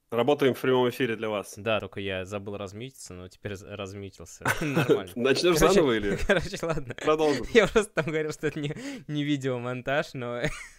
Работаем в прямом эфире для вас. Да, только я забыл размьютиться, но теперь размьютился. Нормально. Начнешь Короче, заново или короче, ладно. продолжим? Я просто там говорил, что это не видеомонтаж, но...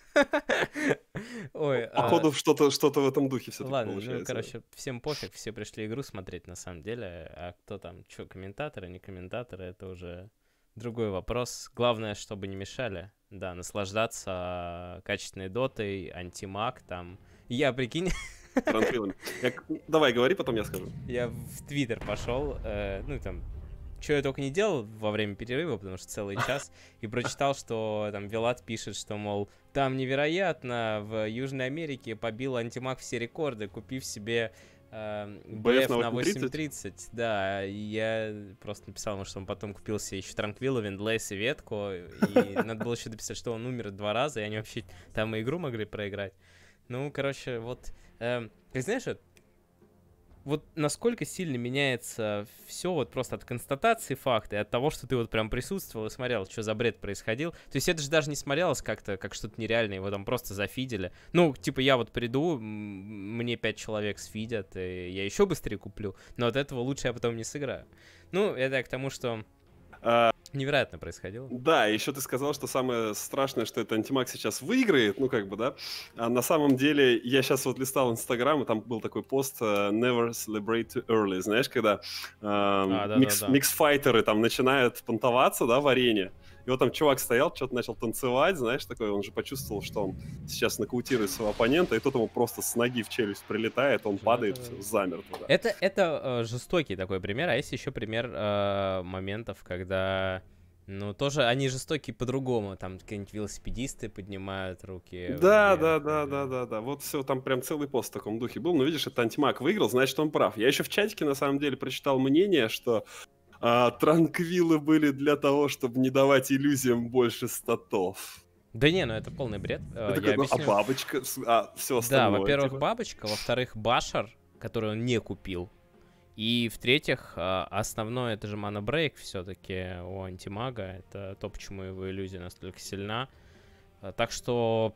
Ой, Походу, что-то в этом духе все-таки ладно, ну, получается. короче, всем пофиг, все пришли игру смотреть на самом деле, а кто там, что, комментаторы, не комментаторы, это уже другой вопрос. Главное, чтобы не мешали, да, наслаждаться качественной дотой, антимаг там. Я, прикинь, Транквилами. Давай, говори, потом я скажу. я в Твиттер пошел, ну, там, что я только не делал во время перерыва, потому что целый час, и прочитал, что там Вилат пишет, что, мол, там невероятно, в Южной Америке побил антимаг все рекорды, купив себе БФ BF на на 8.30? 8.30, да, и я просто написал ему, что он потом купил себе еще Транквилла, Вендлейс и Ветку, и надо было еще дописать, что он умер 2 раза, и они вообще там и игру могли проиграть. Ну, короче, вот, ты знаешь, вот насколько сильно меняется все вот просто от констатации факта и от того, что ты вот прям присутствовал и смотрел, что за бред происходил. То есть это же даже не смотрелось как-то, как что-то нереальное, его там просто зафидели. Ну, типа я вот приду, мне 5 человек сфидят, и я еще быстрее куплю, но от этого лучше я потом не сыграю. Ну, это к тому, что А, невероятно происходило. да, еще ты сказал, что самое страшное, что это антимаг сейчас выиграет, ну как бы, да. А на самом деле, я сейчас вот листал Инстаграм, и там был такой пост Never celebrate too early, знаешь, когда Да-да-да. микс-файтеры там начинают понтоваться, да, в арене. И вот там чувак стоял, что-то начал танцевать, знаешь, такой, он же почувствовал, что он сейчас нокаутирует своего оппонента, и тот ему просто с ноги в челюсть прилетает, он падает, все, замертво, да. Это жестокий такой пример, а есть еще пример моментов, когда, ну, тоже они жестокие по-другому, там какие-нибудь велосипедисты поднимают руки Да, вверх. да, да, да, да, да. Вот все, там прям целый пост в таком духе был. Но видишь, это антимаг выиграл, значит, он прав. Я еще в чатике, на самом деле, прочитал мнение, что транквилы были для того, чтобы не давать иллюзиям больше статов. Да не, ну это полный бред, Я я такой, ну а объясню. бабочка, все Да, остальное, во-первых, типа. бабочка, во-вторых, башер, который он не купил, и в-третьих, основное это же монобрейк все-таки у антимага, это то, почему его иллюзия настолько сильна. Так что,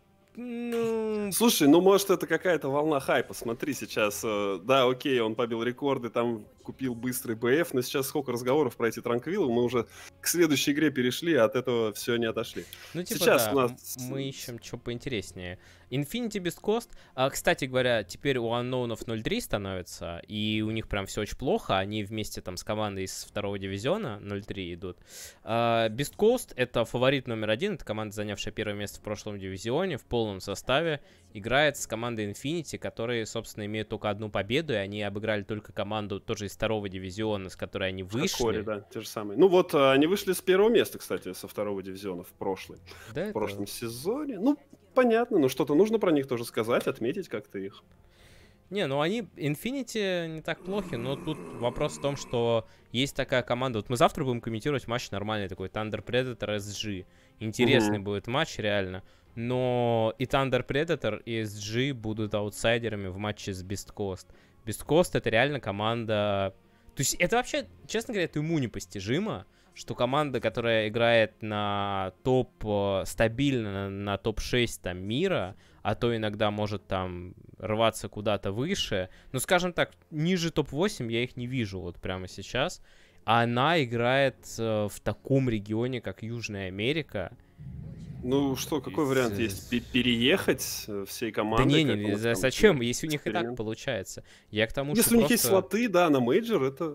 ну, Слушай, ну может это какая-то волна хайпа. Смотри, сейчас, да, окей, он побил рекорды, там купил быстрый БФ, но сейчас сколько разговоров про эти транквилы, мы уже к следующей игре перешли, а от этого все не отошли. ну, типа, Сейчас у да, нас... мы ищем что поинтереснее. Infinity Beast Coast, кстати говоря, теперь у Unknown'ов 0-3 становится, и у них прям все очень плохо, они вместе там с командой из второго дивизиона 0-3 идут. Beast Coast — это фаворит номер 1, это команда, занявшая первое место в прошлом дивизионе, в полном составе, играет с командой Infinity, которые, собственно, имеют только одну победу, и они обыграли только команду тоже из второго дивизиона, с которой они вышли. Хакори, да, те же самые. Ну вот, они вышли с первого места, кстати, со второго дивизиона в Да, в это... прошлом сезоне. Ну, понятно, но что-то нужно про них тоже сказать, отметить как-то их. Не, ну они, Infinity не так плохи, но тут вопрос в том, что есть такая команда. Вот мы завтра будем комментировать матч нормальный такой, Thunder Predator SG. Интересный Мгм. будет матч, реально. Но и Thunder Predator, и SG будут аутсайдерами в матче с Beast Coast. Beast Coast — это реально команда... То есть это вообще, честно говоря, это ему непостижимо, что команда, которая играет на топ, стабильно на топ-6 там мира, а то иногда может там рваться куда-то выше, ну, скажем так, ниже топ-8 я их не вижу вот прямо сейчас, а она играет в таком регионе, как Южная Америка. Ну что, какой вариант есть? Переехать всей Да командой? не, зачем, если у них и так эксперимент? получается. Я к тому, что Если у них есть просто... слоты, да, на мейджор, это...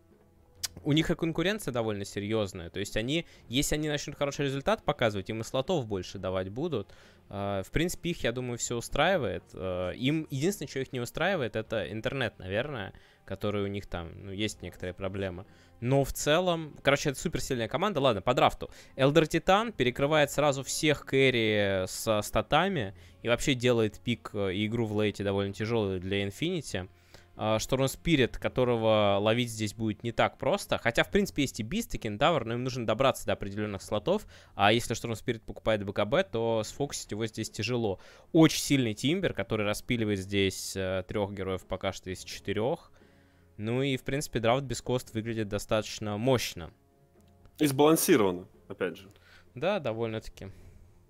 У них и конкуренция довольно серьезная. То есть они, если они начнут хороший результат показывать, им и слотов больше давать будут. В принципе, их, я думаю, все устраивает. Им единственное, что их не устраивает, это интернет, наверное, который у них там, ну, есть некоторые проблемы. Но в целом, короче, это суперсильная команда. Ладно, по драфту. Элдер Титан перекрывает сразу всех кэрри со статами и вообще делает пик и игру в лейте довольно тяжелую для Infinity. Шторм Спирит, которого ловить здесь будет не так просто. Хотя, в принципе, есть и Бист, и Кентавр, но им нужно добраться до определенных слотов. А если Шторм Спирит покупает БКБ, то сфокусить его здесь тяжело. Очень сильный Тимбер, который распиливает здесь 3 героев пока что из 4. Ну и, в принципе, драфт без кост выглядит достаточно мощно. И сбалансировано, опять же. Да, довольно-таки.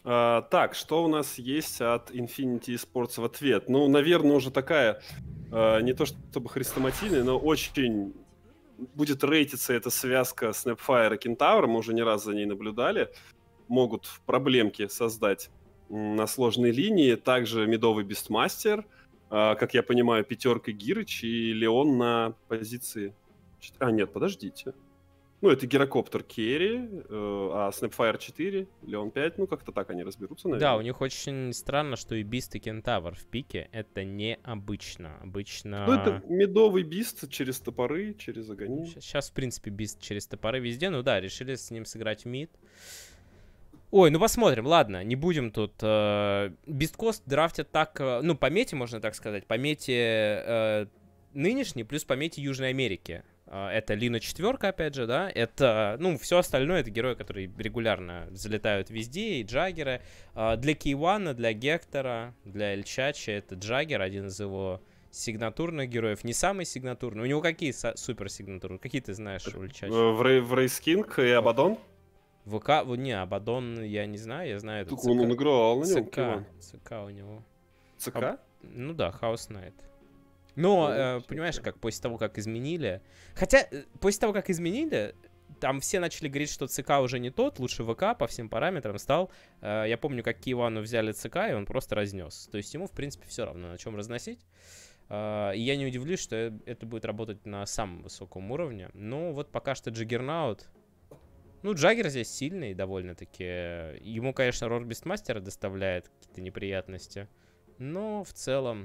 Так, что у нас есть от Infinity Esports в ответ? Ну, наверное, уже такая, не то чтобы хрестоматийная, но очень будет рейтиться эта связка Snapfire и Кентавра. Мы уже не раз за ней наблюдали. Могут проблемки создать на сложной линии. Также медовый Бестмастер. Как я понимаю, пятерка Гирыч и Леон на позиции... нет, подождите. Ну, это Гирокоптер Керри, а Snapfire 4, Леон 5, ну, как-то так они разберутся, наверное. Да, у них очень странно, что и Бист, и Кентавр в пике. Это необычно. Обычно... Ну, это медовый Бист через топоры, через огонь. Сейчас, в принципе, Бист через топоры везде. Ну да, решили с ним сыграть в мид. Ой, ну посмотрим, ладно, не будем тут. Бисткост драфтят так, ну, по мете, можно так сказать, по мете нынешней, плюс по мете Южной Америки. Это Лина 4, опять же, да, это, ну, все остальное, это герои, которые регулярно залетают везде, и Джаггеры. Для Кейвана, для Гектора, для Эльчача это Джаггер, один из его сигнатурных героев, не самый сигнатурный. У него какие супер сигнатуры? Какие ты знаешь у Эльчача? В Рейс Кинг и Абадон? ВК, не, Абадон я не знаю, я знаю это ЦК. Он играл на нем, ЦК у него. ЦК? Ну да, Хаус Найт. Но, понимаешь, как после того, как изменили... Хотя, после того, как изменили, там все начали говорить, что ЦК уже не тот, лучше ВК по всем параметрам стал. Я помню, как Киевану взяли ЦК, и он просто разнес. То есть ему, в принципе, все равно, на чем разносить. И я не удивлюсь, что это будет работать на самом высоком уровне. Но вот пока что Джаггернаут... Ну, Джаггер здесь сильный довольно-таки. Ему, конечно, роль Бестмастера доставляет какие-то неприятности. Но в целом...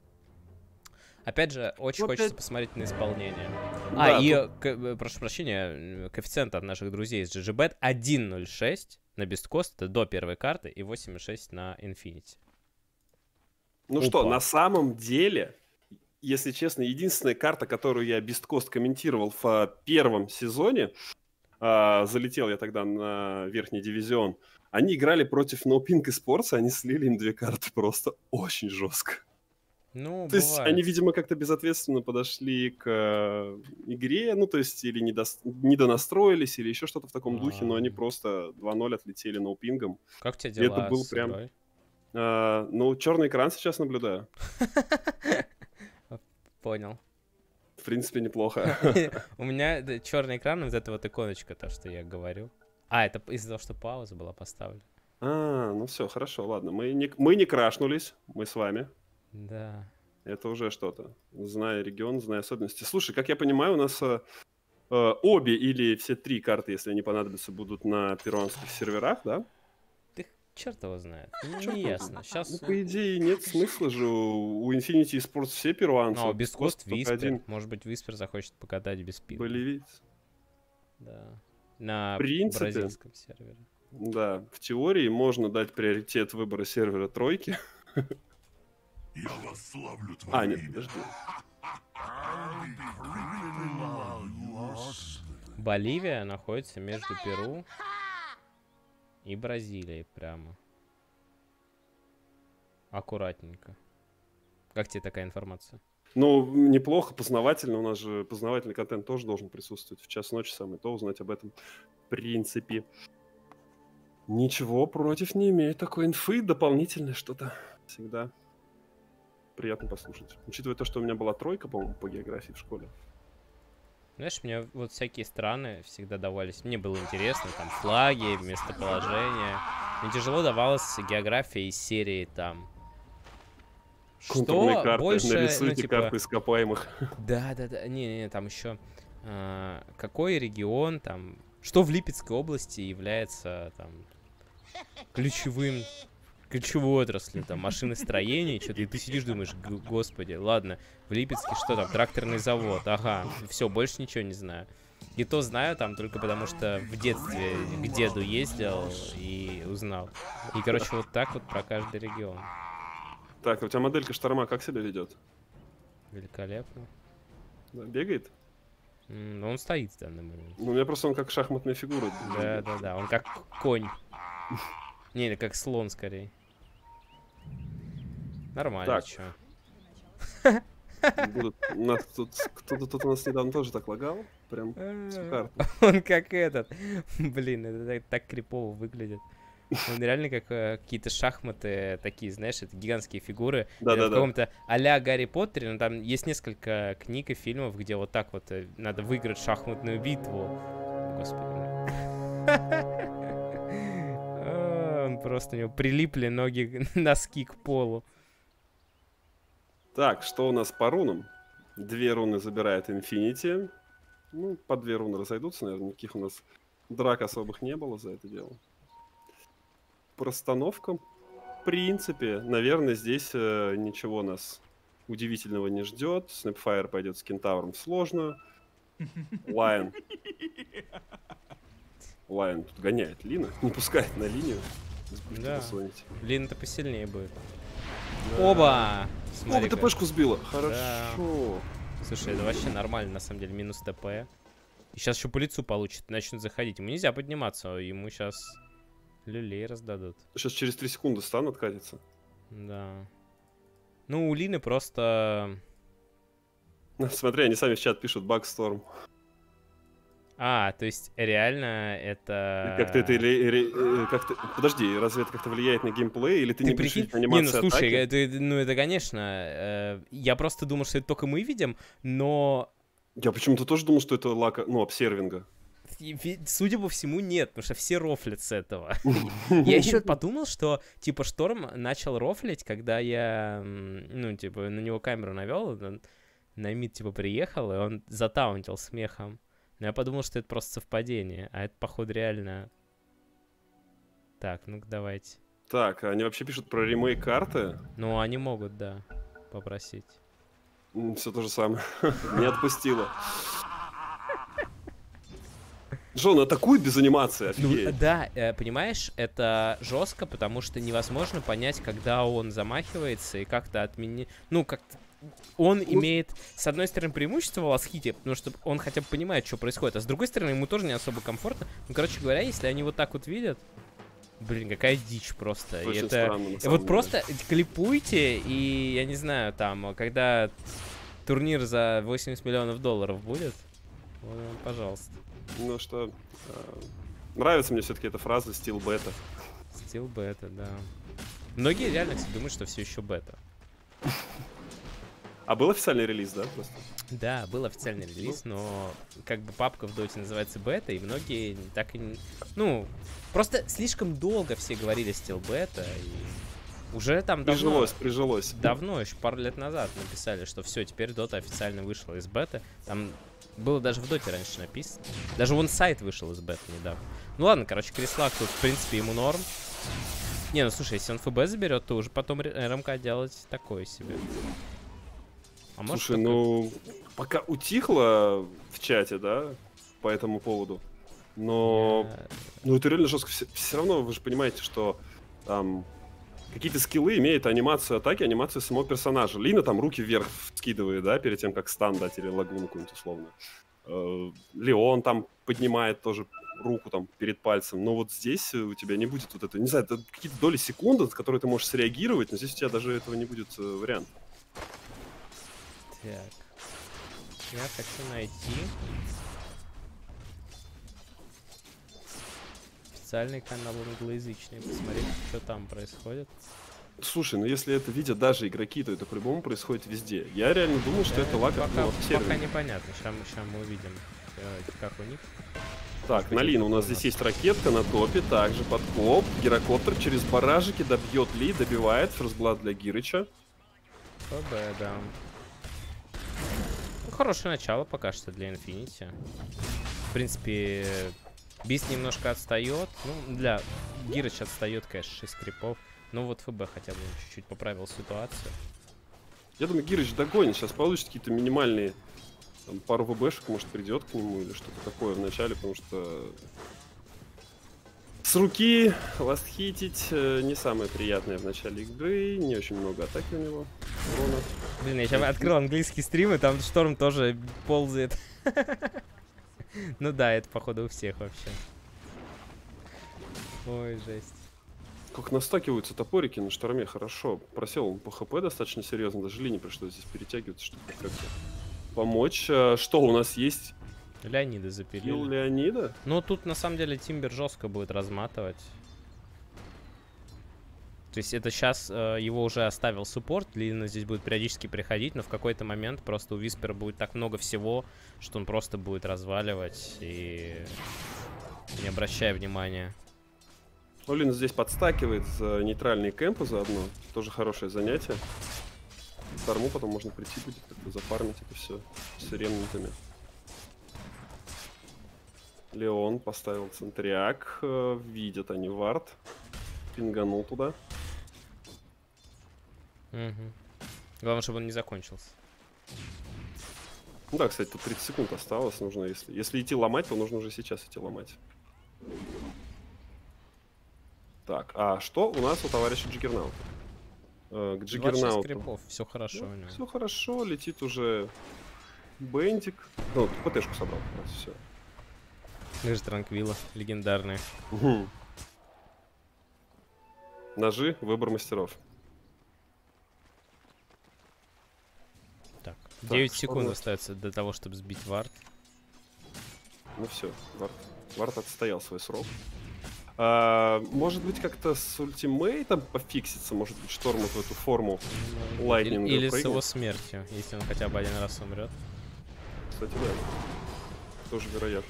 Опять же, очень хочется посмотреть на исполнение. Да, прошу прощения, коэффициент от наших друзей из GGBet 1.06 на Бесткост, это до первой карты, и 8.6 на Infinity. Ну что, на самом деле, если честно, единственная карта, которую я Бесткост комментировал в первом сезоне, залетел я тогда на верхний дивизион, они играли против No Pink Esports, они слили им 2 карты просто очень жестко. Ну, то есть они, видимо, как-то безответственно подошли к игре, ну, то есть или недонастроились, или еще что-то в таком духе, но они просто 2-0 отлетели ноупингом. Как у тебя дела это был с прям... игрой? Ну, черный экран сейчас наблюдаю. Понял. В принципе, неплохо. У меня черный экран, вот эта вот иконочка, то, что я говорю. Это из-за того, что пауза была поставлена. Ну все, хорошо, ладно. Мы не крашнулись, мы с вами. Да. Это уже что-то. Зная регион, зная особенности. Слушай, как я понимаю, у нас обе или все 3 карты, если они понадобятся, будут на перуанских серверах, да? Ты черт его знает. Не ясно. Сейчас... Ну, по идее, нет смысла же. У Infinity Esports все перуанцы. Ну, Бесткост Виспер. Может быть, Виспер захочет покатать без пинга. Болевиц. Да. На бразильском сервере. Да. В теории можно дать приоритет выбора сервера тройки. Я восславлю твое нет, подожди. Боливия находится между Перу и Бразилией прямо. Аккуратненько. Как тебе такая информация? Ну, неплохо, познавательно. У нас же познавательный контент тоже должен присутствовать. В час ночи самое то узнать об этом. В принципе. Ничего против не имею такой инфы. Дополнительное что-то всегда приятно послушать. Учитывая то, что у меня была 3, по-моему, по географии в школе. Знаешь, мне вот всякие страны всегда давались. Мне было интересно, там, флаги, местоположения. Мне тяжело давалась география из серии, там... Контурные карты, больше, нарисуйте карты ископаемых. Да. Не, там еще... какой регион, там... Что в Липецкой области является, там... ключевой отраслью, там, машиностроение, что-то, и ты сидишь, думаешь, господи, ладно, в Липецке что там, тракторный завод, ага, все, больше ничего не знаю. И то знаю там только потому, что в детстве к деду ездил и узнал. И, короче, вот так вот про каждый регион. Так, у тебя моделька Шторма как себя ведет? Великолепно. Да, бегает? Ну, он стоит в данный момент. Ну, у меня просто он как шахматная фигура. Да, он как конь. Не, как слон скорее. Нормально, так. чё. У нас кто-то тут у нас недавно тоже так лагал. Прям всю карту. Он как этот. Блин, это так крипово выглядит. Он реально как какие-то шахматы такие, знаешь, это гигантские фигуры. Да. В каком-то а-ля Гарри Поттере, но там есть несколько книг и фильмов, где вот так вот надо выиграть шахматную битву. Господи. Он просто, у него прилипли ноги, носки к полу. Так, что у нас по рунам? 2 руны забирает Infinity. Ну, по 2 руны разойдутся, наверное. Никаких у нас драк особых не было за это дело. Простановка. В принципе, наверное, здесь ничего нас удивительного не ждет. Snapfire пойдет с Кентавром в сложную. Лайн тут гоняет Лина, не пускает на линию. Да. Лин-то посильнее будет. Да. Оба! Оба ТПшку сбила. Хорошо. Да. Слушай, это вообще нормально, на самом деле, минус ТП. И сейчас еще по лицу получит, начнут заходить. Ему нельзя подниматься, ему сейчас люлей раздадут. Сейчас через 3 секунды стан откатится. Да. Ну, у Лины просто... Смотри, они сами в чат пишут Багсторм. То есть реально это... Как-то это... Подожди, разве это как-то влияет на геймплей? Или ты не будешь видеть анимацию ну слушай, атаки? это конечно... Я просто думал, что это только мы видим, но... Я почему-то тоже думал, что это обсервинга. Судя по всему, нет, потому что все рофлят с этого. Я еще подумал, что, типа, Шторм начал рофлить, когда я, на него камеру навел, на мид, типа, приехал, и он затаунтил смехом. Но я подумал, что это просто совпадение, а это, походу, реально... Так, ну-ка, давайте. Так, они вообще пишут про ремейк карты? Ну, они могут, да, попросить. Все то же самое. Не отпустила. Джон атакует без анимации, офигеть. Ну, да, понимаешь, это жестко, потому что невозможно понять, когда он замахивается и как-то отменить... Ну, как-то... Он имеет, с одной стороны, преимущество в Ласхите, потому что он хотя бы понимает, что происходит, а с другой стороны, ему тоже не особо комфортно. Ну, короче говоря, если они вот так вот видят... Блин, какая дичь просто. И это... Странно, вот просто клипуйте, и, я не знаю, там, когда турнир за $80 миллионов будет, вот, пожалуйста. Ну что, нравится мне все-таки эта фраза «стил бета». Стил бета, да. Многие реально, кстати, думают, что все еще бета. А был официальный релиз, да, просто? Да, был официальный релиз, но как бы папка в доте называется бета, и многие так и... Ну, просто слишком долго все говорили стил бета, и уже там давно... Прижилось. Давно, еще пару лет назад написали, что все, теперь дота официально вышла из бета. Там было даже в доте раньше написано. Даже вон сайт вышел из бета недавно. Ну ладно, короче, Креслак тут, в принципе, ему норм. Не, ну слушай, если он ФБ заберет, то уже потом РМК делать такое себе. А может, слушай, ну, пока утихло в чате, да, по этому поводу, но, ну, это реально жестко. Все равно вы же понимаете, что там какие-то скиллы имеют анимацию атаки, анимацию самого персонажа. Лина там руки вверх скидывает, да, перед тем, как стан дать или лагуну какую-нибудь условно. Леон там поднимает тоже руку там перед пальцем. Но вот здесь у тебя не будет вот это, не знаю, это какие-то доли секунды, с которой ты можешь среагировать, но здесь у тебя даже этого не будет варианта. Так, я хочу найти официальный канал англоязычный, посмотреть, что там происходит. Слушай, ну если это видят даже игроки, то это по-любому происходит везде. Я реально думал, что это лаг от пока непонятно, сейчас мы увидим, как у них. Так, на Лину у нас здесь есть ракетка на топе, также подкоп, гирокоптер через баражики добьет Ли, добивает, ферстблад для Гирыча. ФБ, да. Ну, хорошее начало пока что для Infinity. В принципе, Бист немножко отстает. Ну, для Гирыч отстает, конечно, 6 крипов. Но вот ФБ хотя бы чуть-чуть поправил ситуацию. Я думаю, Гирыч догонит. Сейчас получит какие-то минимальные там, пару ВБшек, может, придет к нему или что-то такое в начале, потому что с руки ластхитить не самое приятное в начале игры. Не очень много атаки у него. Урона. Блин, я сейчас открыл английский стрим, и там Шторм тоже ползает. Ну да, это походу у всех вообще. Ой, жесть. Как настакиваются топорики на Шторме, хорошо. Просел он по ХП достаточно серьезно, даже Лине пришлось здесь перетягиваться, чтобы как-то помочь. Что у нас есть? Леонида запилили. Килл Леонида? Ну, тут на самом деле Тимбер жестко будет разматывать. То есть это сейчас его уже оставил суппорт, Лина здесь будет периодически приходить, но в какой-то момент просто у Виспера будет так много всего, что он просто будет разваливать и не обращая внимания. Лина здесь подстакивает за нейтральные кемпы заодно. Тоже хорошее занятие. В Торму потом можно прийти будет, как-то зафармить это все с ремнантами. Леон поставил центриак. Видят они вард. Пинганул туда. Угу. Главное, чтобы он не закончился. Ну да, кстати, тут 30 секунд осталось. Нужно, если идти ломать, то нужно уже сейчас идти ломать. Так, а что у нас у товарища Джиггернаута? К Джиггернауту. Скрипов, все хорошо у него. Все хорошо, летит уже Бендик. Ну, ПТшку собрал, как раз все. Мы же Транквилла, легендарные. Угу. Ножи, выбор мастеров. Так, 9 что секунд у нас? остается до того, чтобы сбить вард. Ну все, Вард отстоял свой срок. Может быть, как-то с ультимейтом пофиксится, может быть, Шторм вот в эту форму лайтнинга Или с прыгнет. его смертью, если он хотя бы один раз умрет. Кстати, да. Тоже вероятно.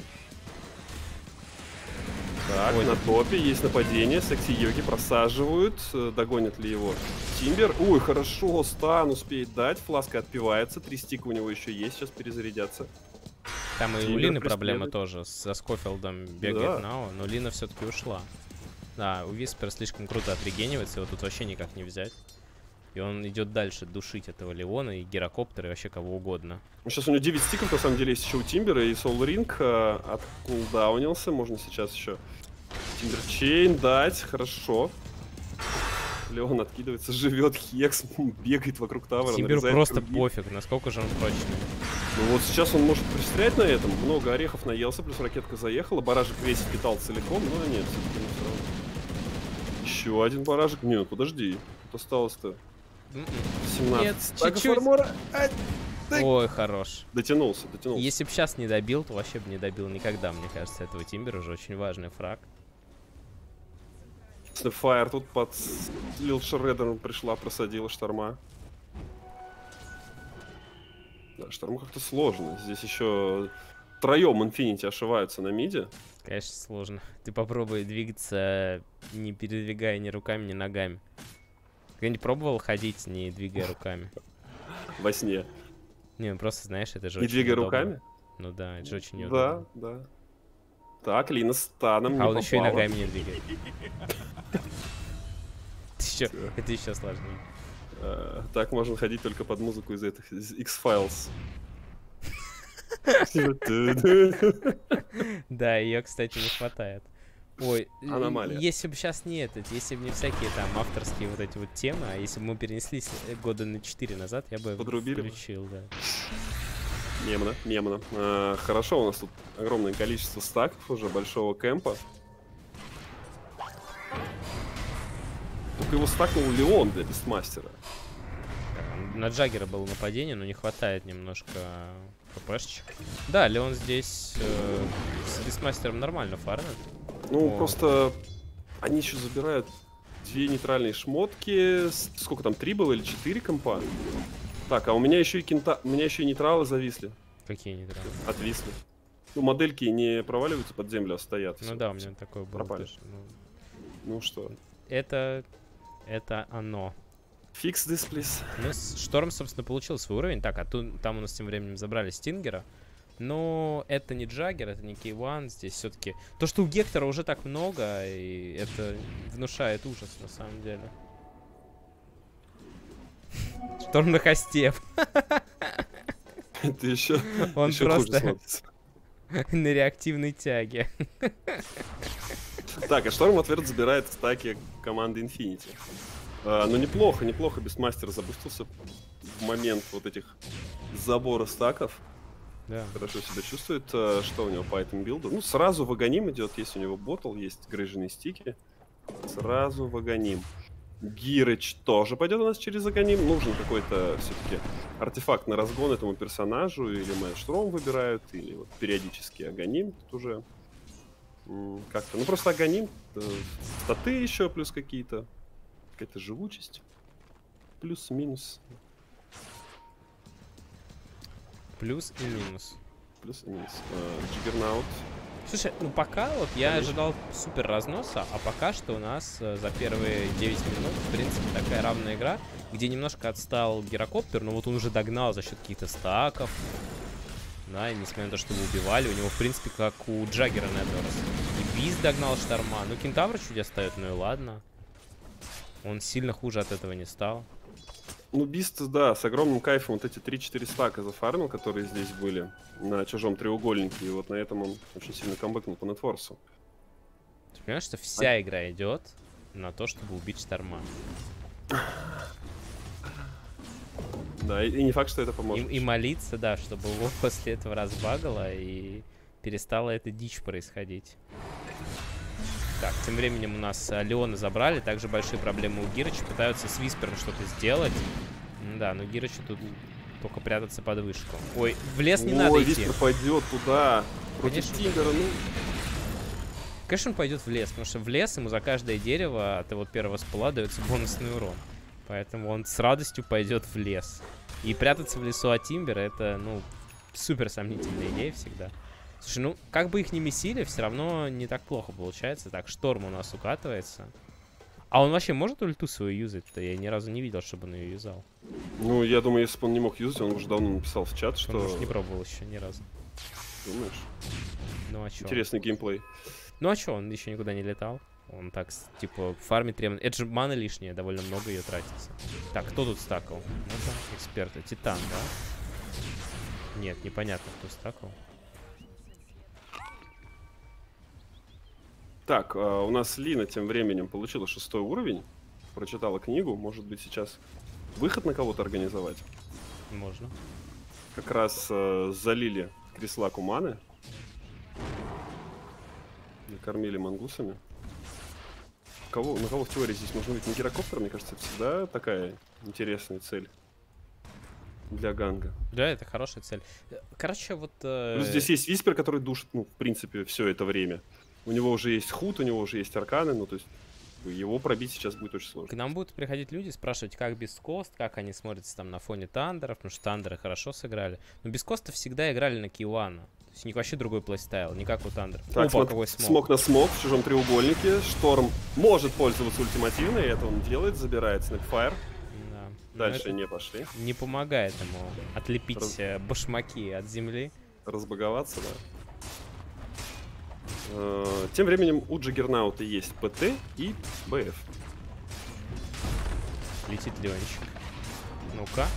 Так, Ой. на топе есть нападение. Секси-йоги просаживают. Догонит ли его Тимбер? Ой, хорошо, стан успеет дать. Фласка отпивается. 3 стика у него еще есть. Сейчас перезарядятся. Там и у Тимбер Лины проблема преследует. тоже. Со Скофилдом бегает Нао, но Лина все-таки ушла. Да, у Виспера слишком круто отрегенивается, его тут вообще никак не взять. И он идет дальше душить этого Леона и Гирокоптера и вообще кого угодно. Ну, сейчас у него 9 стиков, на самом деле, есть еще у Тимбера. И Soul Ring откулдаунился. Можно сейчас еще Тимбер Чейн дать. Хорошо. Леон откидывается, живет, Хекс бегает вокруг тавера. Тимберу нарезает просто круги. пофиг, насколько же он прочный. Ну вот сейчас он может пристрелять на этом. Много орехов наелся, плюс ракетка заехала. Баражик весь питал целиком, но нет, все-таки не сразу. Еще один баражик. Нет, подожди. Тут осталось-то 17. Нет, Так, чуть-чуть. Фармора. Ай, так. Ой, хорош. Дотянулся. Если бы сейчас не добил, то вообще бы не добил никогда, мне кажется, этого Тимбера. Уже очень важный фраг. Снэпфайр тут под Лил Шреддером пришла, просадила Шторма. Да, Шторму как-то сложно. Здесь еще втроем Инфинити ошиваются на миде. Конечно, сложно. Ты попробуй двигаться, не передвигая ни руками, ни ногами. Когда-нибудь пробовал ходить, не двигая руками? Во сне. Не, ну просто, знаешь, это же Не очень двигая удобно. руками? Ну да, это же очень Да, удобно. да. Так, Лина с таном А не он еще и попала. ногами не двигает. Это еще сложнее. Так можно ходить только под музыку из этих из X-Files. Да, ее, кстати, не хватает. Ой, Аномалия. если бы сейчас не этот, если бы не всякие там авторские вот эти вот темы, а если бы мы перенеслись года на 4 назад, я бы Подрубили бы. включил, да. Мемно. Хорошо, у нас тут огромное количество стаков уже, большого кемпа. Только его стакнул Леон для Бестмастера. На Джаггера было нападение, но не хватает немножко хпшечек. Да, Леон здесь с Бестмастером нормально фармит. Ну, О. просто они еще забирают 2 нейтральные шмотки. Сколько там, 3 было или 4 компа? Так, а у меня еще и у меня еще и нейтралы зависли. Какие нейтралы? Отвисли. Ну, модельки не проваливаются под землю, а стоят. Ну Всё. да, у меня такое было пропали. тоже. Ну что? Это оно. Fix this, please. Ну, Шторм, собственно, получил свой уровень. Так, а тут там у нас тем временем забрали Стингера. Но это не Джаггер, это не K1. Здесь все-таки... То, что у Гектора уже так много, и это внушает ужас, на самом деле. Шторм на хосте. Это еще Он хуже просто смотрится. на реактивной тяге. Так, а Шторм в ответ забирает стаки команды Infinity. Ну, неплохо. Бестмастер забустился в момент вот этих забора стаков. Да. Хорошо себя чувствует. Что у него по этому билду? Ну, сразу в Аганим идет. Есть у него ботл, есть грыженные стики. Сразу в Аганим. Гирыч тоже пойдет у нас через Аганим. Нужен какой-то все-таки артефакт на разгон этому персонажу. Или Мэйштром выбирают, или вот периодически Аганим. Тут уже как-то... Ну, просто Аганим. Статы еще плюс какие-то. какая-то живучесть. Плюс-минус. Плюс и минус. Плюс и минус. Джиггернаут. Слушай, ну пока вот я ожидал супер разноса, а пока что у нас за первые 9 минут, в принципе, такая равная игра, где немножко отстал Гирокоптер, но вот он уже догнал за счет каких-то стаков. Да, и несмотря на то, что его убивали, у него, в принципе, как у Джаггера Недорос. И Бист догнал Шторма. Ну, Кентавр чуть оставит, ну и ладно. Он сильно хуже от этого не стал. Ну, Бист, да, с огромным кайфом вот эти 3-4 стака зафармил, которые здесь были на чужом треугольнике. И вот на этом он очень сильно камбэкнул по нетфорсу. Ты понимаешь, что вся игра идет на то, чтобы убить Шторма. Да, и не факт, что это поможет. И молиться, да, чтобы его после этого разбагало и перестала эта дичь происходить. Так, тем временем у нас Леона забрали. Также большие проблемы у Гирыча. Пытаются с Виспером что-то сделать. Да, но Гирычу тут только прятаться под вышку. Ой, в лес не надо идти. Виспер пойдет туда. Против Тиндера, ну... Конечно, он пойдет в лес, потому что в лес ему за каждое дерево от его первого спала дается бонусный урон. Поэтому он с радостью пойдет в лес. И прятаться в лесу от Тимбера — это, ну, супер сомнительная идея всегда. Слушай, ну, как бы их ни месили, все равно не так плохо получается. Так, Шторм у нас укатывается. А он вообще может ульту свою юзать-то? Я ни разу не видел, чтобы он ее юзал. Ну, я думаю, если бы он не мог юзать, он уже давно написал в чат, что... Он, может, не пробовал еще ни разу. Думаешь? Ну, а чё? Интересный геймплей. Ну, а чё, он еще никуда не летал. Он так, типа, фармит прям... Это же мана лишняя, довольно много ее тратится. Так, кто тут стакал? Ну-ка, эксперты. Титан, да? Нет, непонятно, кто стакал. Так, у нас Лина тем временем получила 6-й уровень. Прочитала книгу. Может быть, сейчас выход на кого-то организовать? Можно. Как раз залили кресла Куманы. Накормили мангусами. На кого в теории здесь можно быть? На гирокоптер, мне кажется, это всегда такая интересная цель для ганга. Да, это хорошая цель. Короче, вот... Плюс здесь есть Виспер, который душит, ну, в принципе, все это время. У него уже есть худ, у него уже есть арканы, ну, то есть его пробить сейчас будет очень сложно. К нам будут приходить люди, спрашивать, как без кост, как они смотрятся там на фоне тандеров, потому что тандеры хорошо сыграли. Но без коста всегда играли на Киуана. То есть у них вообще другой плейстайл, не как у тандеров. Так, Опа, какой смог. Смог на смог в чужом треугольнике. Шторм может пользоваться ультимативной, и это он делает, забирает Снэпфайр. Да. Дальше не пошли. Не помогает ему отлепить башмаки от земли. Разбаговаться, да. Тем временем у Джиггернаута есть ПТ и БФ. Летит Леончик. Ну-ка.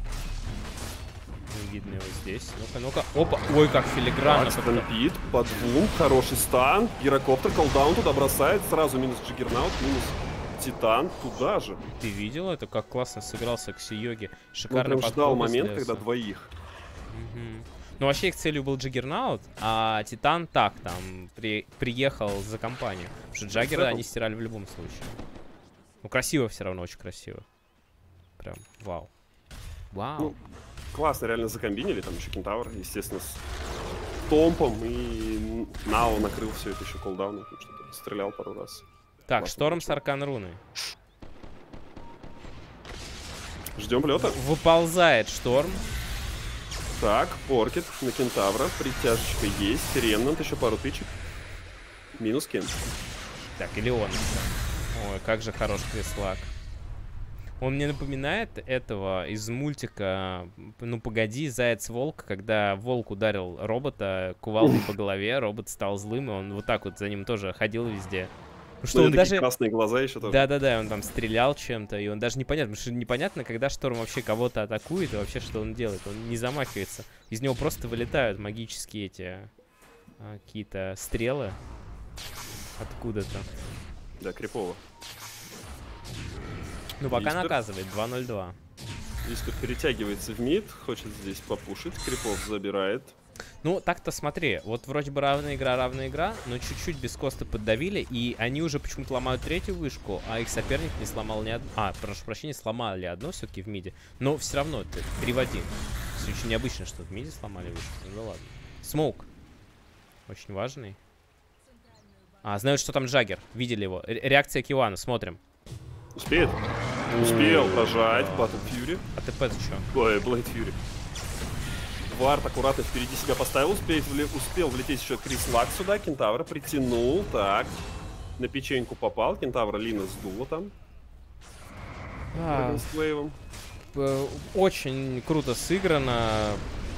Не видно его здесь. Ну-ка, ну-ка. Опа! Ой, как филигранно. Стампит по двум. Хороший стан. Гирокоптер, колдаун туда бросает. Сразу минус Джиггернаут, минус Титан. Туда же. Ты видел это? Как классно сыграл Секси-Йоги. Шикарно. Он прям ждал момент, когда двоих. Ну, вообще их целью был Джиггернаут, а Титан так, там, приехал за компанию. Потому что Джаггера они стирали в любом случае. Ну, красиво все равно, очень красиво. Прям, вау. Вау. Ну, классно, реально закомбинили. Там еще Кентавр, естественно, с Томпом. И Нао накрыл все это еще колдауном. Что-то стрелял пару раз. Так, классно, Шторм с Аркан Руны. Ждем лета. Выползает Шторм. Так, Поркет на Кентавра. Притяжечка есть. Ремнант, еще пару тычек. Минус Кент. Так, или он. Ой, как же хорош Креслак. Он мне напоминает этого из мультика «Ну погоди, Заяц-Волк», когда волк ударил робота кувалдой по голове, робот стал злым, и он вот так вот за ним тоже ходил везде. Что ну, он даже... красные глаза еще тоже. Да-да-да, он там стрелял чем-то, и он даже непонятно, потому что непонятно, когда Шторм вообще кого-то атакует, и вообще что он делает. Он не замахивается. Из него просто вылетают магические эти какие-то стрелы откуда-то. Да, крипово. Ну, пока Виспер наказывает, 2-0-2. Виспер перетягивается в мид, хочет здесь попушить, крипов забирает. Ну, так-то смотри, вот вроде бы равная игра, но чуть-чуть без коста поддавили, и они уже почему-то ломают третью вышку, а их соперник не сломал ни одну. А, прошу прощения, сломали одну все-таки в миде, но все равно это 3 в 1. Очень необычно, что в миде сломали вышку, ну ладно. Смоук. Очень важный. А, знают, что там Джаггер, видели его. Реакция Киуана, смотрим. Успеет? Успел прожать Battle Fury. А ТП-то что? Ой, Blade Fury. Вард аккуратно впереди себя поставил, успел влететь еще Крис Лак сюда, Кентавра притянул, так. На печеньку попал, Кентавра Лина сдула там. С Вейвом. Очень круто сыграно.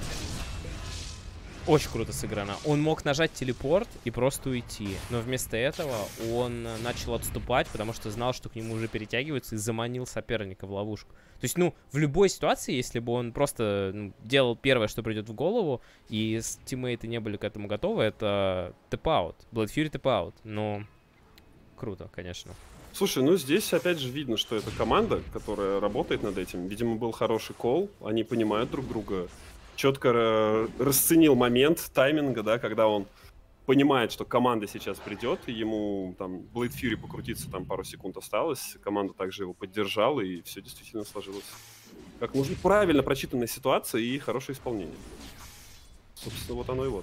Очень круто сыграно. Он мог нажать телепорт и просто уйти. Но вместо этого он начал отступать, потому что знал, что к нему уже перетягиваются, и заманил соперника в ловушку. То есть, ну, в любой ситуации, если бы он просто делал первое, что придет в голову, и тиммейты не были к этому готовы, это тэп-аут. Blood Fury тэп-аут. Но круто, конечно. Слушай, ну здесь опять же видно, что это команда, которая работает над этим. Видимо, был хороший колл, они понимают друг друга. Четко расценил момент тайминга, да, когда он понимает, что команда сейчас придет, и ему там Blade Fury покрутиться, там пару секунд осталось, команда также его поддержала, и все действительно сложилось. Как нужно, правильно прочитанная ситуация и хорошее исполнение. Собственно, вот оно и вот.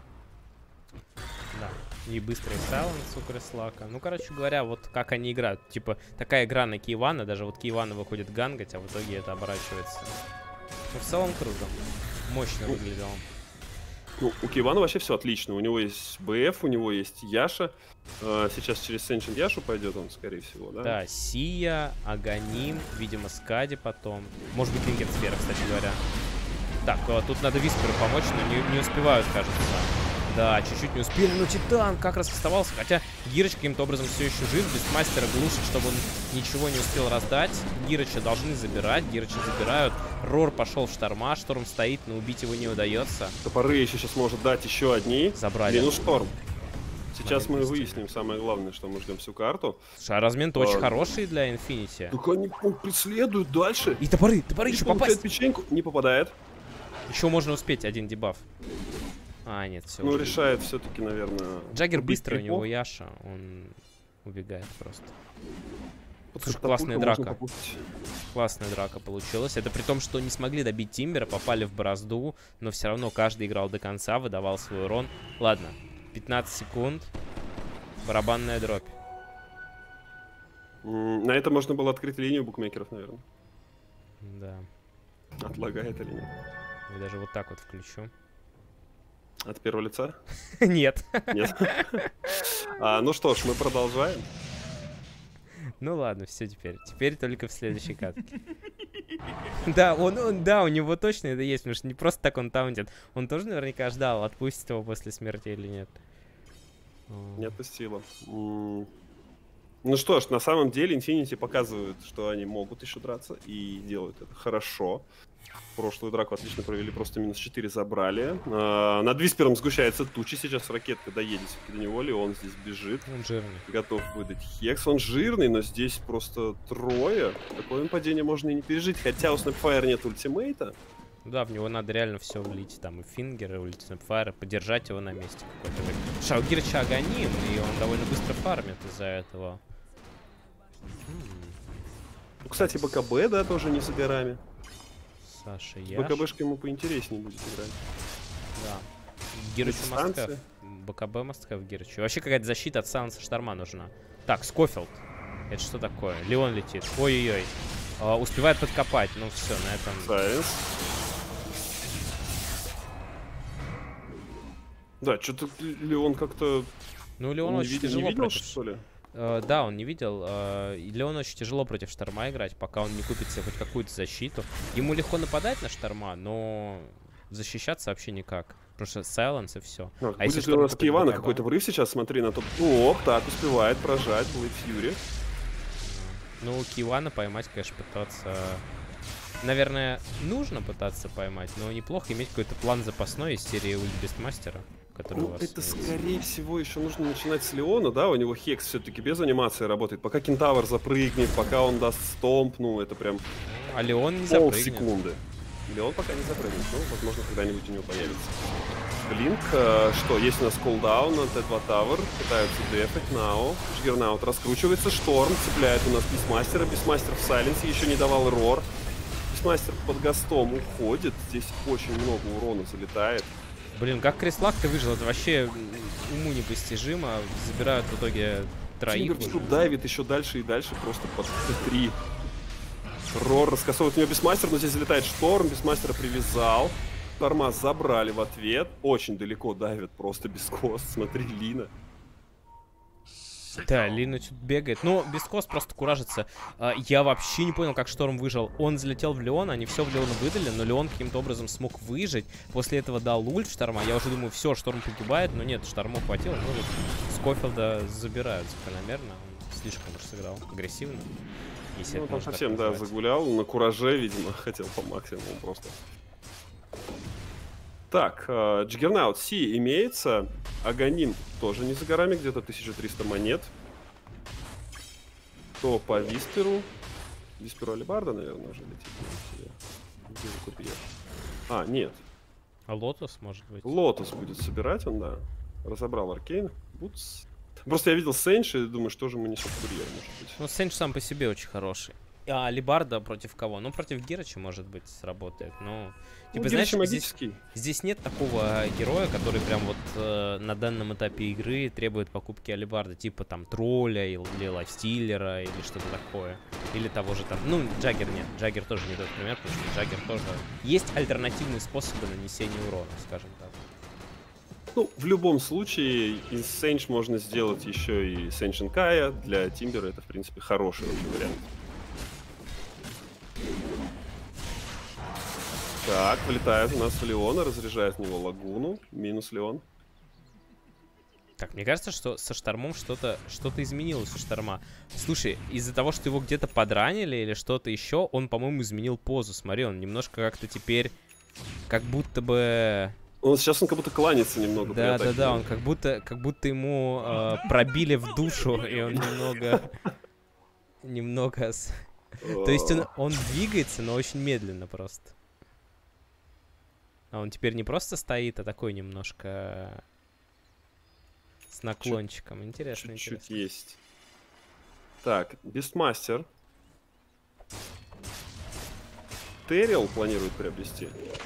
Да. И быстрый сайленс у Креслака. Ну, короче говоря, вот как они играют. Типа, такая игра на Киевана, даже вот Киевана выходит гангать, а в итоге это оборачивается. Ну, в целом круто. Мощно выглядел. Ну, у Киевана вообще все отлично. У него есть БФ, у него есть Яша. Сейчас через Сенчен Яшу пойдет он, скорее всего, да? Да, Сия, Аганим, видимо, Скади потом. Может быть, Линкетсфера, кстати говоря. Так, тут надо Висперу помочь, но не успевают, кажется. Да, чуть-чуть не успели, но Титан как раз оставался. Хотя Гирыч каким-то образом все еще жив. Бестмастера глушит, чтобы он ничего не успел раздать. Гирыча должны забирать. Гирыча забирают. Рор пошел в Шторма. Шторм стоит, но убить его не удается. Топоры еще сейчас может дать еще одни. Забрали. Минус Шторм. Сейчас мы выясним самое главное, что мы ждем всю карту. Слушай, а размен-то очень хороший для Инфинити. Так они преследуют дальше. И топоры еще попасть. Печеньку не попадает. Еще можно успеть один дебаф. А, нет, все. Ну, решает все-таки, наверное... Джаггер быстрый, у него Яша, он убегает просто. Слушай, классная драка. Классная драка получилась. Это при том, что не смогли добить Тимбера, попали в борозду, но все равно каждый играл до конца, выдавал свой урон. Ладно, 15 секунд. Барабанная дробь. На это можно было открыть линию букмекеров, наверное. Да. Отлагает или нет? Я даже вот так вот включу. От первого лица? Нет. Нет? Ну что ж, мы продолжаем. Ну ладно, все теперь. Теперь только в следующей катке. Да, да, у него точно это есть, потому что не просто так он таунтит. Он тоже наверняка ждал, отпустит его после смерти или нет. Не отпустила. Ну что ж, на самом деле Infinity показывают, что они могут еще драться и делают это хорошо. Прошлую драку отлично провели, просто минус 4 забрали. Над Виспером сгущается тучи, сейчас ракетка доедет до него, Леон здесь бежит. Он жирный. Готов выдать Хекс, он жирный, но здесь просто трое. Такое падение можно и не пережить, хотя у Snapfire нет ультимейта. Да, в него надо реально все влить, там и Фингер, и Ультимейт, поддержать его на месте какой-то. Шаугирча Аганим, и он довольно быстро фармит из-за этого. Ну, кстати, БКБ, да, тоже не за горами. Саша, Яш. БКБшка ему поинтереснее будет играть. Да. Гирычу мастхэв. БКБ мастхэв Гирычу. Вообще какая-то защита от Сайленса Шторма нужна. Так, Скофилд. Это что такое? Леон летит. Ой-ой-ой. Успевает подкопать. Ну все, на этом... Сайленс. Да, что-то Леон как-то... Ну, Леон очень тяжело видел, против... что ли? Да, он не видел. Леону очень тяжело против Шторма играть, пока он не купит себе хоть какую-то защиту. Ему легко нападать на Шторма, но защищаться вообще никак. Потому что сайленс и все. А будет ли у нас Киевана какой-то врыв сейчас? Смотри на топ. Ох, так, успевает прожать Blade Fury. Ну, Киевана поймать, конечно, пытаться... Наверное, нужно пытаться поймать, но неплохо иметь какой-то план запасной из серии Ульт Бестмастера. Ну, это, скорее всего, еще нужно начинать с Леона, да? У него Хекс все-таки без анимации работает. Пока Кентавр запрыгнет, пока он даст стомп, ну, это прям... А Леон не запрыгнет. Полсекунды. Леон пока не запрыгнет, ну, возможно, когда-нибудь у него появится. Блинк, что, есть у нас колдаун на Т2 Тавер, пытаются дефать, Нау. Жгернаут раскручивается, Шторм цепляет у нас Бисмастера. Бисмастер в сайленсе, еще не давал Рор. Бисмастер под гастом уходит, здесь очень много урона залетает. Блин, как Креслак-то выжил, это вообще уму непостижимо. Забирают в итоге троих. Тимбер тут давит еще дальше и дальше, просто под Т3. Рор раскосовывает у него Бисмастер, но здесь залетает Шторм, Бисмастера привязал. Тормоз забрали в ответ. Очень далеко давит, просто Бескос. Смотри, Лина. Да, Лина тут бегает. Но Бескос просто куражится. Я вообще не понял, как Шторм выжил. Он залетел в Леона, они все в Леона выдали, но Леон каким-то образом смог выжить. После этого дал ульт Шторма. Я уже думаю, все, Шторм погибает, но нет, Шторму хватило. Ну, вот Скофилда забирают закономерно. Он слишком уж сыграл агрессивно. Если Ну, это там можно совсем, так да, назвать. загулял. На кураже, видимо, хотел по максимуму просто. Так, Джиггернаут Си имеется. Аганим тоже не за горами, где-то 1300 монет. То по Висперу. Висперу Алибарда, наверное, уже летит. Где вы купили? А, нет. А Лотос, может быть? Лотос будет собирать он, да. Разобрал Аркейн. Бутс. Просто я видел Сенч и думаю, что же мы несем курьер, может быть. Ну, Сенч сам по себе очень хороший. А Алибарда против кого? Ну, против Гирача, может быть, сработает. Но, типа, Ну, знаешь, Гирачи магический. здесь нет такого героя, который прям вот на данном этапе игры требует покупки Алибарда. Типа там Тролля или Лайфстиллера или что-то такое. Или того же там... Ну, Джаггер нет. Джаггер тоже не тот пример, потому что Джаггер тоже... Есть альтернативные способы нанесения урона, скажем так. Ну, в любом случае, из Сенч можно сделать еще и Сенч Инкая. Для Тимбера это, в принципе, хороший очень вариант. Так, вылетает у нас Леона, разряжает в него Лагуну. Минус Леон. Так, мне кажется, что со Штормом что-то изменилось у Шторма. Слушай, из-за того, что его где-то подранили или что-то еще, он, по-моему, изменил позу. Смотри, он немножко как-то теперь... Как будто бы... Сейчас он как будто кланяется немного. Да, он как будто ему пробили в душу, и он немного... То есть он двигается, но очень медленно просто. А он теперь не просто стоит, а такой немножко с наклончиком. Интересно, чуть-чуть есть. Так, Бестмастер. Терриал планирует приобрести.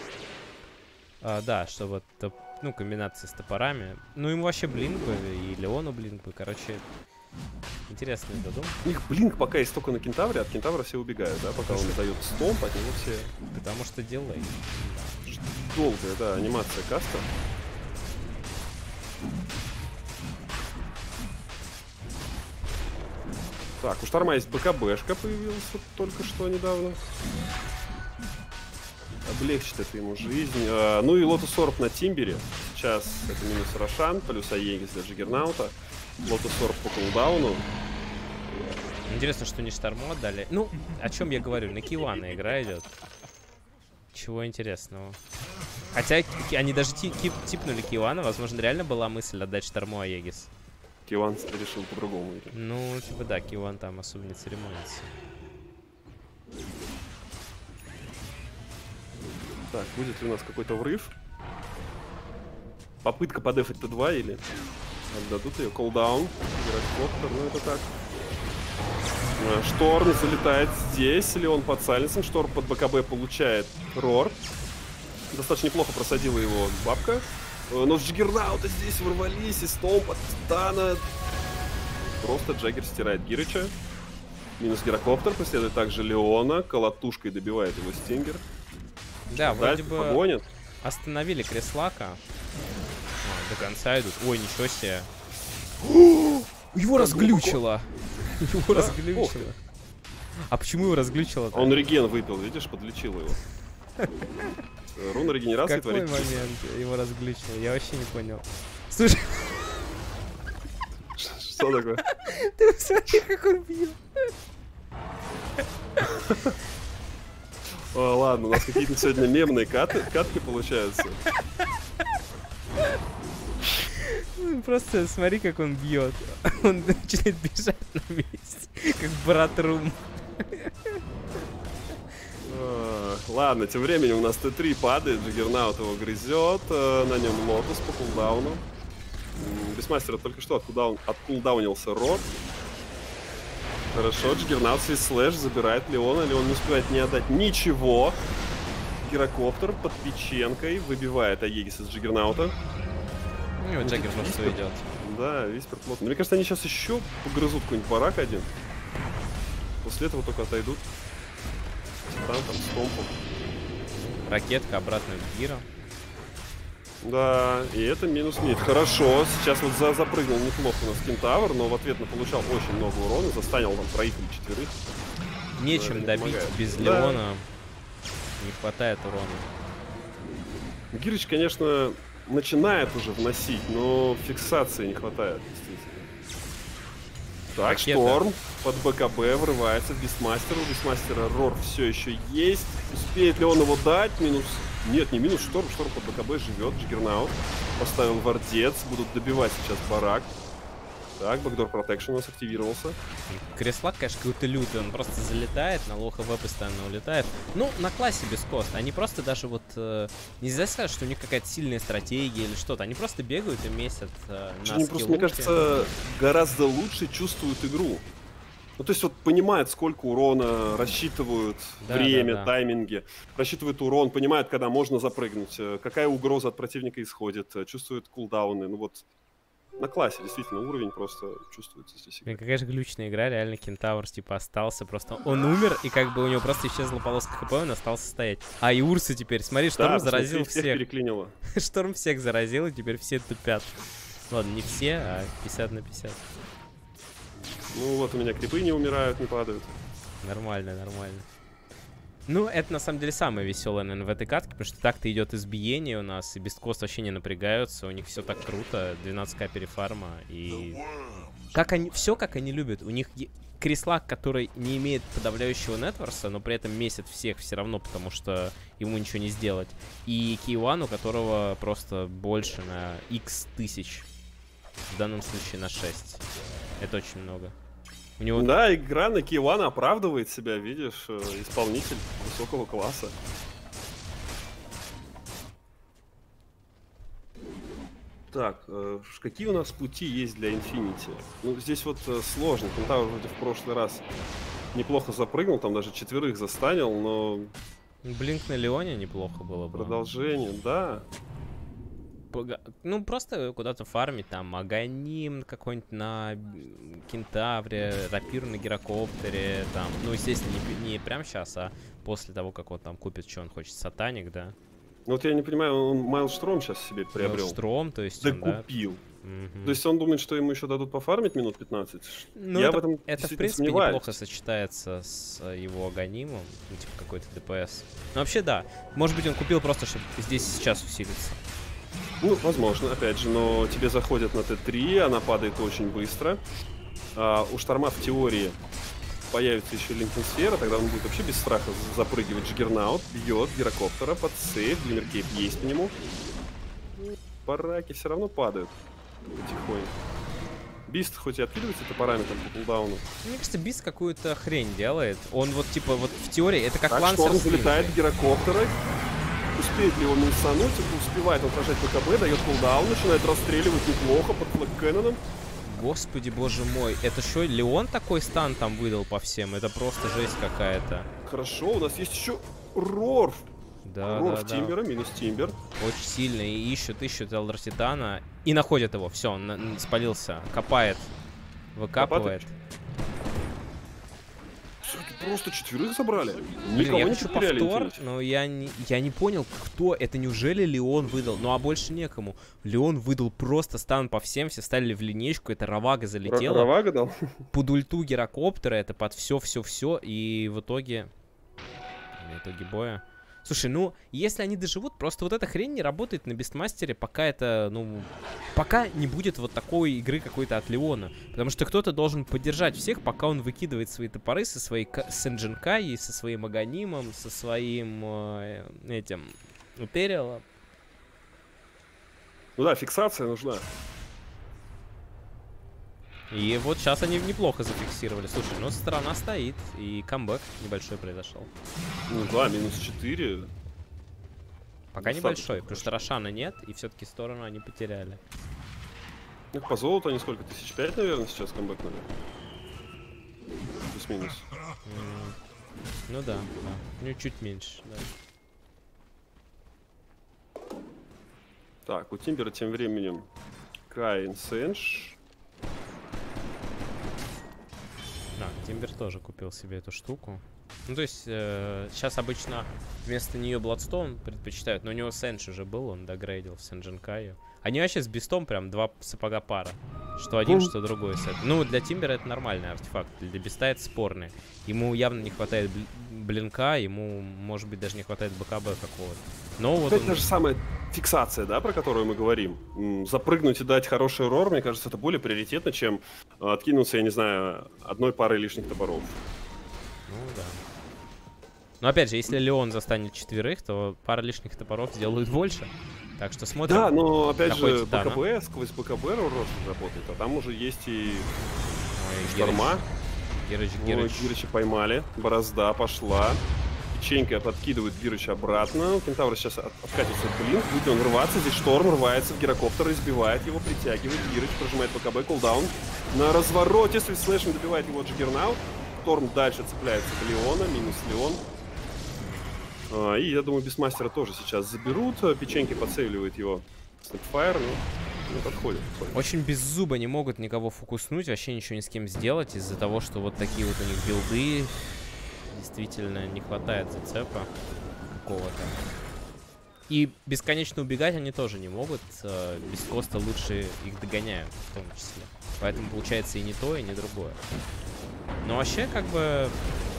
Да, что вот, ну, комбинация с топорами. Ну, ему вообще блинк бы, и Леону блинк бы, короче... Интересный задумка. У них блинк пока есть только на Кентавре, от Кентавра все убегают, да? Пока он дает стомп, от него все... Потому что дилей. Долгая, да, анимация каста. Так, у Шторма есть БКБшка появилась вот только что недавно. Облегчит это ему жизнь. Ну и Лотус Орб на Тимбере. Сейчас это минус Рошан, плюс Аегис для Джиггернаута. Лотус Орб по кулдауну. Интересно, что не Шторму отдали. Ну, о чем я говорю, на Кивана игра идет. Чего интересного. Хотя они даже типнули Кивана, возможно, реально была мысль отдать Шторму Аегис. Киван решил по-другому. Ну, типа да, Киван там особо не церемонится. Так, будет ли у нас какой-то врыв? Попытка подефать Т2 или отдадут ее? Колдаун, Гироскоптер, ну это так. Шторм залетает здесь, Леон под Сайленсом, Шторм под БКБ получает Рор. Достаточно неплохо просадила его бабка. Но с Джиггернаута здесь ворвались, и Стомп от Титана. Просто Джаггер стирает Гирыча. Минус Гирокоптер, преследует также Леона, колотушкой добивает его Стингер. Да, вроде бы погонят. остановили Креслака. До конца идут. Ой, ничего себе. Его разглючило. Его разглючило. А почему его разглючило? Он реген выпил, видишь, подлечил его. Руна регенерации Какой творит. момент его разглючило? Я вообще не понял. Слушай, Что такое? ты посмотри, как он бьет. Ладно, у нас какие-то сегодня мемные катки получаются. Просто смотри, как он бьет. Он начинает бежать на месте, как брат Рум. Ладно, тем временем у нас Т3 падает, Джиггернаут его грызет, на нем Лотус по кулдауну. Бисмастера только что откулдаунился Рот. Хорошо, Джиггернаут свист слэш забирает Леона, Леон не успевает не отдать ничего. Гирокоптер под печенкой выбивает Аегис из Джиггернаута. Ну, Джаггер просто идет. Да, Виспер плотно. Мне кажется, они сейчас еще погрызут какой-нибудь барак один. После этого только отойдут. Титан там с Томпом. Ракетка обратно в Гира. Да, и это минус мид. Хорошо, сейчас вот запрыгнул неплохо у нас Кентавр, но в ответ получал очень много урона, застанил там троих или четверых. Нечем не добить помогает. без Да. Леона. Не хватает урона. Гирыч, конечно, начинает уже вносить, но фиксации не хватает, действительно. Так, Ракета. Шторм под БКБ врывается в Бисмастера. У Бисмастера Рор все еще есть. Успеет ли он его дать? Минус... Нет, не минус Шторм. Шторм под БКБ живет. Джиггернаут поставил вардец. Будут добивать сейчас барак. Так, бэкдор протекшн у нас активировался. Креслак, конечно, какой-то лютый. Он просто залетает, на лоу ХВ постоянно улетает. Ну, на классе без кост. Они просто даже вот... нельзя сказать, что у них какая-то сильная стратегия или что-то. Они просто бегают и месят на Они просто, мне кажется, гораздо лучше чувствуют игру. Ну, то есть вот понимают, сколько урона, рассчитывают время, тайминги, рассчитывают урон, понимают, когда можно запрыгнуть, какая угроза от противника исходит, чувствуют кулдауны. Ну вот на классе действительно уровень просто чувствуется здесь. Блин, какая же глючная игра, реально Кентавр типа остался просто. Он умер, и как бы у него просто исчезла полоска ХП, он остался стоять. А и Урсы теперь, смотри, Шторм заразил всех. Переклинило. Шторм всех заразил, и теперь все тупят. Ладно, не все, а 50 на 50. Ну вот у меня крипы не умирают, не падают. Нормально, нормально. Ну, это на самом деле самое веселое, наверное, в этой катке, потому что так-то идет избиение у нас, и без кост вообще не напрягаются, у них все так круто, 12к перефарма, и... Как они, все как они любят, у них Креслак, который не имеет подавляющего нетворса, но при этом месяц всех все равно, потому что ему ничего не сделать, и Кейван, у которого просто больше на x тысяч, в данном случае на 6, это очень много. У него... Да, игра на Кейвана оправдывает себя, видишь, исполнитель высокого класса. Так, какие у нас пути есть для Infinity? Ну, здесь вот сложно. Кентавр вроде в прошлый раз неплохо запрыгнул, там даже четверых застанил, но... Блинк на Леоне неплохо было бы. Продолжение, да. Ну, просто куда-то фармить, там, Аганим какой-нибудь на Кентавре, рапиру на Гирокоптере, там, ну, естественно, не прямо сейчас, а после того, как он там купит, что он хочет, Сатаник, да? Ну, вот я не понимаю, он Майлштром сейчас себе приобрел. Майлштром, то есть да он, да? купил. Угу. То есть он думает, что ему еще дадут пофармить минут 15? Ну, я это, в этом это в принципе, сомневаюсь. неплохо сочетается с его Аганимом, ну, типа какой-то ДПС. Ну, вообще, да. Может быть, он купил просто, чтобы здесь сейчас усилиться. Ну, возможно, опять же, но тебе заходят на Т3, она падает очень быстро. У Шторма в теории появится еще Линкенсфера, тогда он будет вообще без страха запрыгивать. Джиггернаут бьет Гирокоптера под сейф, Глиммеркейп есть по нему. Бараки все равно падают потихоньку. Бист хоть и откидывается топорами там по кулдауну. Мне кажется, Бист какую-то хрень делает. Он вот, типа, вот в теории, это как так, Лансер Шторм Слинг. залетает в Гирокоптера. Успеет ли его минусануть? Успевает он прожать БКБ, дает кулдаун, начинает расстреливать неплохо под флэк-кэнноном. Господи, боже мой, это что, Леон такой стан там выдал по всем? Это просто жесть какая-то. Хорошо, у нас есть еще Рор. Да, Рор да, в да. Тимбера, минус Тимбер. Очень сильно. И ищут Элдер Титана. И находят его. Все, он спалился. Копает. Выкапывает. Просто четверых забрали. Блин, Никого я не хочу потеряли. повтор, Infinity. но я не понял, кто это. Неужели Леон выдал? Ну а больше некому. Леон выдал просто стан по всем, все стали в линейку, это Равага залетела. Равага дал? Под ульту Гирокоптера, это под все, и в итоге боя. Слушай, ну, если они доживут, просто вот эта хрень не работает на Бестмастере, пока это, ну, пока не будет вот такой игры какой-то от Леона. Потому что кто-то должен поддержать всех, пока он выкидывает свои топоры со своей Сенджинкай, со своим Аганимом, со своим этим Империалом. Ну да, фиксация нужна. И вот сейчас они неплохо зафиксировали. Слушай, ну сторона стоит, и камбэк небольшой произошел. Ну да, минус 4. Пока Достаточно небольшой, потому что Рошана нет, и все-таки сторону они потеряли. Ну, по золоту они сколько? 1005, наверное, сейчас камбэкнули? Плюс-минус. Ну да, да. Ну чуть меньше, да. Так, у Тимбера тем временем Скай, Инсенш. Тимбер тоже купил себе эту штуку. Ну, то есть, сейчас обычно вместо нее Бладстоун предпочитают, но у него Сэндж уже был, он догрейдил в Сенджинкаю. Они вообще с Бистом прям два сапога пара. Что один, что другой сет. Ну, для Тимбера это нормальный артефакт, для Биста это спорный. Ему явно не хватает блинка, ему, может быть, даже не хватает БКБ какого-то. Но вот это он... та же самая фиксация, да, про которую мы говорим. Запрыгнуть и дать хороший рор, мне кажется, это более приоритетно, чем откинуться, я не знаю, одной парой лишних топоров. Ну, да. Но опять же, если Леон застанет 4, то пара лишних топоров сделают больше. Так что смотрим. Да, но опять же, Титана. БКБ, сквозь БКБ рор работает, а там уже есть и шторма. Гирыча поймали, борозда пошла. Печенька подкидывает Гирыча обратно. Кентавр сейчас откатится от блинк, будет он рваться. Здесь шторм рвается в гирокоптер, избивает его, притягивает. Гирыч прожимает БКБ, кулдаун. На развороте с слэшем добивает его Джиггернаут. Шторм дальше цепляется к Леона, минус Леон. И я думаю, Бисмастера тоже сейчас заберут. Печеньки подсейвливает его Снэпфайр, но подходит. Очень без зуба не могут никого фокуснуть, вообще ничего ни с кем сделать из-за того, что вот такие вот у них билды. Действительно не хватает зацепа какого-то. И бесконечно убегать они тоже не могут. Без коста лучше их догоняют, в том числе. Поэтому получается и не то, и не другое. Но вообще, как бы...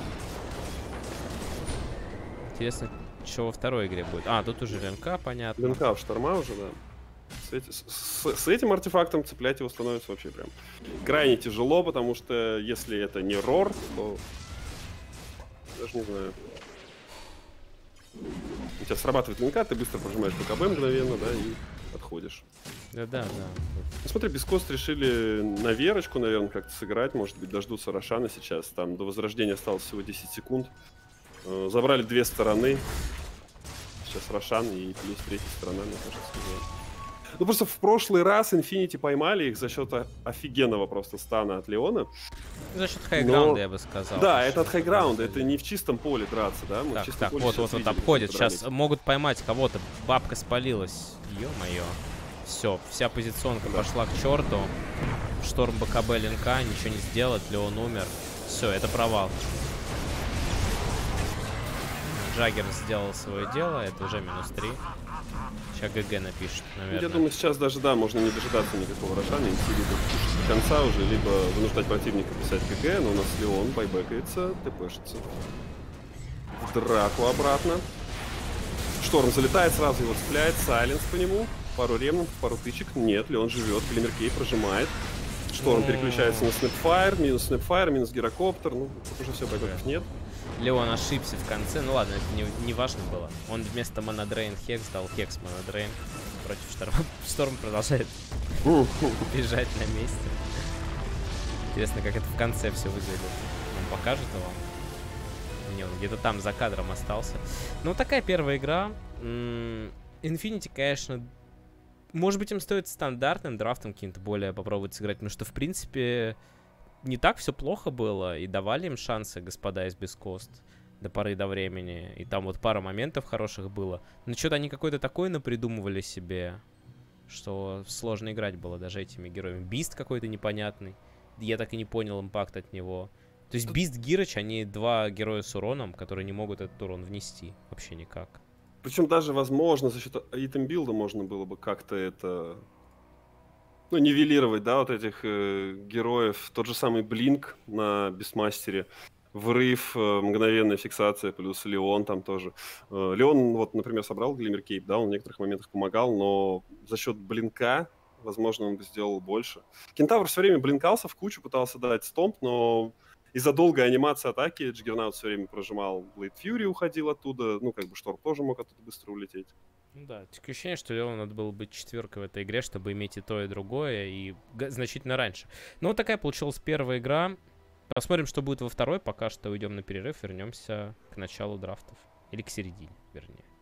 Интересно, что во второй игре будет. Тут уже ЛНК, понятно. ЛНК в шторма уже, да. С этим артефактом цеплять его становится вообще прям крайне тяжело, потому что если это не рор, то... Даже не знаю. У тебя срабатывает ЛНК, ты быстро прожимаешь БКБ мгновенно, да, и отходишь. Да. Ну, смотри, без кост решили на Верочку, наверное, как-то сыграть. Может быть, дождутся Рошана сейчас. Там до возрождения осталось всего 10 секунд. Забрали две стороны. Сейчас Рошан и плюс третья сторона, мне кажется. Ну, просто в прошлый раз Infinity поймали их за счет офигенного просто стана от Леона. За счет хайграунда, я бы сказал. Да, это от хайграунда, это не в чистом поле драться, да? Мы так, вот обходит. Сейчас могут поймать кого-то. Бабка спалилась. Ё-моё. Все, вся позиционка пошла к черту. Шторм БКБ линка, ничего не сделать, Леон умер. Все, это провал. Джаггер сделал свое дело, это уже минус 3. Сейчас ГГ напишет, наверное. Я думаю, сейчас даже, да, можно не дожидаться никакого Рошана, идти либо до конца уже, либо вынуждать противника писать ГГ, но у нас Леон байбекается, ТПшится в драку обратно. Шторм залетает, сразу его цепляет, сайленс по нему, пару ремнов, пару тычек. Нет, Леон живет, Глиммеркей прожимает. Шторм переключается на Снэпфайр, минус гирокоптер, ну, тут уже все, байбеков нет. Леон ошибся в конце, ну ладно, это не важно было. Он вместо монодрейн Хекс дал Хекс монодрейн против Шторма. Шторм продолжает бежать на месте. Интересно, как это в конце все выглядит. Он покажет его? Не, он где-то там за кадром остался. Ну, такая первая игра. Infinity, конечно, может быть, им стоит стандартным драфтом каким-то более попробовать сыграть, потому что, в принципе... Не так все плохо было, и давали им шансы, господа из Бескост, до поры до времени. И там вот пара моментов хороших было. Но что-то они какой-то такой напридумывали себе, что сложно играть было даже этими героями. Бист какой-то непонятный. Я так и не понял импакт от него. То есть Бист, Гирыч, они два героя с уроном, которые не могут этот урон внести. Вообще никак. Причем даже, возможно, за счет итем-билда можно было бы как-то это... Ну, нивелировать, да, вот этих героев. Тот же самый Блинк на Бисмастере. Врыв, мгновенная фиксация, плюс Леон там тоже. Леон, вот, например, собрал Глиммеркейп, да, он в некоторых моментах помогал, но за счет Блинка, возможно, он бы сделал больше. Кентавр все время блинкался в кучу, пытался дать стомп, но из-за долгой анимации атаки Джиггернаут все время прожимал Блейд Фьюри, уходил оттуда, ну, как бы Шторм тоже мог оттуда быстро улететь. Ну да, такое ощущение, что Леону надо было быть четверкой в этой игре, чтобы иметь и то, и другое, и значительно раньше. Ну, вот такая получилась первая игра. Посмотрим, что будет во второй. Пока что уйдем на перерыв, вернемся к началу драфтов. Или к середине, вернее.